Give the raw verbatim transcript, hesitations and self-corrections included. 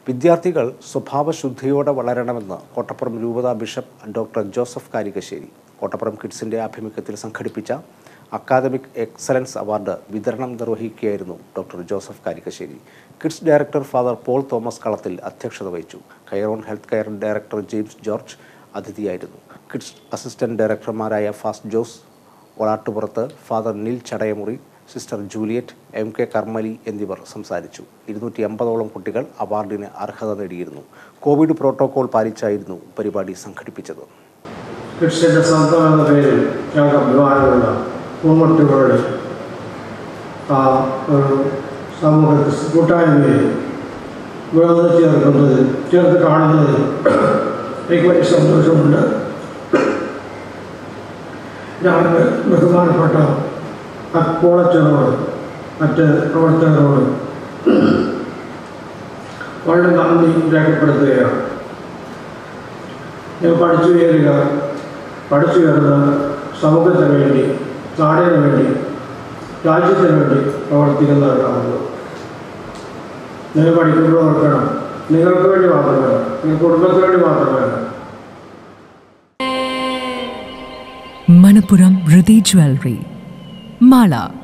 വിദ്യാർത്ഥികൾ സ്വഭാവശുദ്ധിയോടെ വളരണമെന്ന് കോട്ടപ്പുറം രൂപതാ ബിഷപ്പ് ഡോക്ടർ ജോസഫ് കാരിക്കശ്ശേരി കോട്ടപ്പുറം കിഡ്സിൻ്റെ ആഭിമുഖ്യത്തിൽ സംഘടിപ്പിച്ച അക്കാദമിക് എക്സലൻസ് അവാർഡ് വിതരണം നിർവഹിക്കുകയായിരുന്നു doctor Joseph Karikkassery. KIDS director father Paul Thomas Kalathil അധ്യക്ഷത വഹിച്ചു. Care health care director James George അതിഥിയായിരുന്നു. കിഡ്സ് അസിസ്റ്റന്റ് ഡയറക്ടർമാരായ ഫാസ്റ്റ് ജോസ് വളാട്ടുപുറത്ത്, ഫാദർ നിൽ Chadayamuri, sister Juliet, M K Karmali എന്നിവർ സംസാരിച്ചു. ഇരുന്നൂറ്റി അമ്പതോളം കുട്ടികൾ അവാർഡിന് അർഹത നേടിയിരുന്നു. കോവിഡ് പ്രോട്ടോകോൾ പാലിച്ചായിരുന്നു പരിപാടി സംഘടിപ്പിച്ചത്. കിഡ്സിൻ്റെ സ്വന്തം എന്ന പേരിൽ ഞങ്ങൾക്ക് അഭിമാനമുള്ള പൂമട്ടുകളുടെ ആ ഒരു സമൂഹത്തിൽ കൂട്ടായ്മയിൽ വേർതിരിച്ച് ചേർക്കുന്നതിൽ ചേർത്ത് കാണുന്നതിൽ എനിക്ക് വലിയ സന്തോഷമുണ്ട്. ഞങ്ങളുടെ ബഹുമാനപ്പെട്ട അക്കോളച്ചനോട് മറ്റ് പ്രവർത്തകരോട് വളരെ നന്ദി രേഖപ്പെടുത്തുകയാണ്. ഞാൻ പഠിച്ചു ഉയരുക, പഠിച്ചു ഉയർന്ന സമൂഹത്തിന് വേണ്ടി, നാടിന് വേണ്ടി, രാജ്യത്തിന് വേണ്ടി പ്രവർത്തിക്കുന്നവരാണല്ലോ. നിങ്ങൾ പഠിക്കുമ്പോൾ ഓർക്കണം, നിങ്ങൾക്ക് വേണ്ടി മാത്രമല്ല, നിങ്ങളുടെ കുടുംബത്തിന് വേണ്ടി മാത്രമല്ല. Manappuram Riddhi Jewelry, Mala.